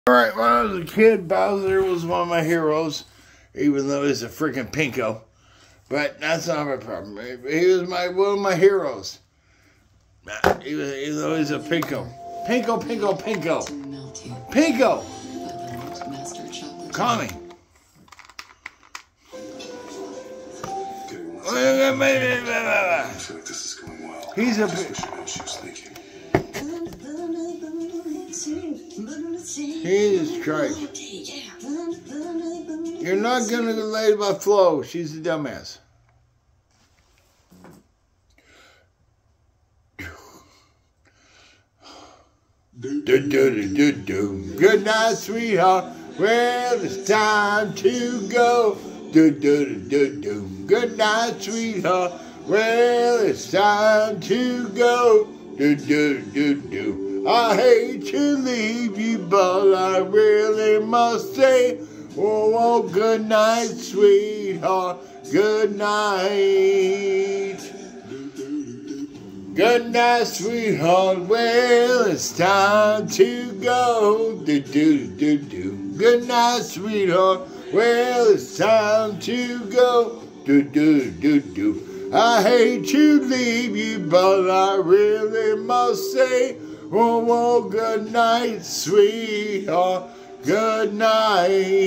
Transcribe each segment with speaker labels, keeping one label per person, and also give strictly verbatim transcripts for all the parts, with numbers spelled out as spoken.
Speaker 1: Alright, when I was a kid, Bowser was one of my heroes, even though he's a freaking pinko. But that's not my problem. He was my one of my heroes. He was, even though he's a pinko. Pinko, pinko, pinko. Pinko! Connie.
Speaker 2: I feel like this is going well.
Speaker 1: He's a Jesus Christ. You're not going to relate about Flo. She's a dumbass. Do, do, do, do, do. Good night, sweetheart. Well, it's time to go. Do, do, do, do, do. Good night, sweetheart. Well, it's time to go. Do, do, do, do. I hate to leave you, but I really must say, oh, oh, good night, sweetheart. Good night. Good night, sweetheart. Well, it's time to go. Do, do, do, do. Good night, sweetheart. Well, it's time to go. Do, do, do, do. I hate to leave you, but I really must say, oh, oh, good night, sweetheart. Good night.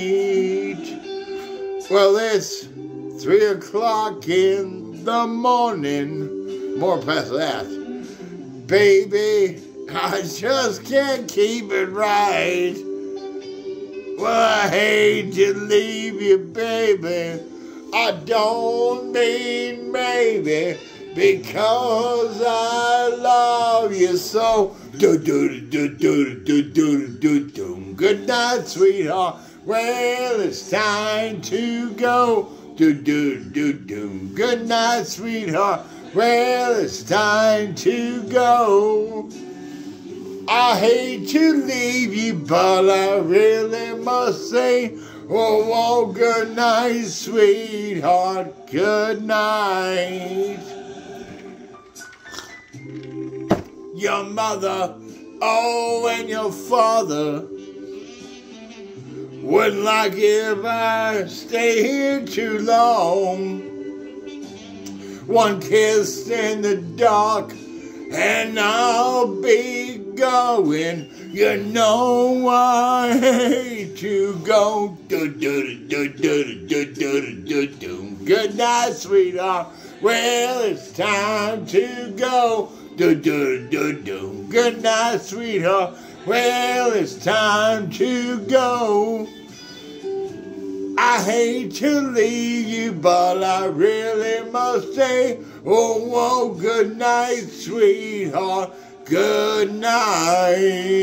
Speaker 1: Well, it's three o'clock in the morning. More past that. Baby, I just can't keep it right. Well, I hate to leave you, baby. I don't mean maybe, because I love you so. Do do do do do do do do. Good night, sweetheart. Well, it's time to go. Do do do do. Good night, sweetheart. Well, it's time to go. I hate to leave you, but I really must say, oh, oh, good night, sweetheart. Good night. Your mother, oh, and your father wouldn't like it if I stay here too long. One kiss in the dark, and I'll be going. You know I hate to go. Do do do do do do do do. Good night, sweetheart. Well, it's time to go. Do do do do. Good night, sweetheart. Well, it's time to go. I hate to leave you, but I really must say, oh, oh, good night, sweetheart. Good night.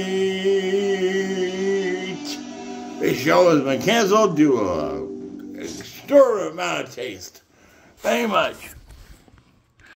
Speaker 1: This show has been canceled due to an extraordinary amount of taste. Thank you much.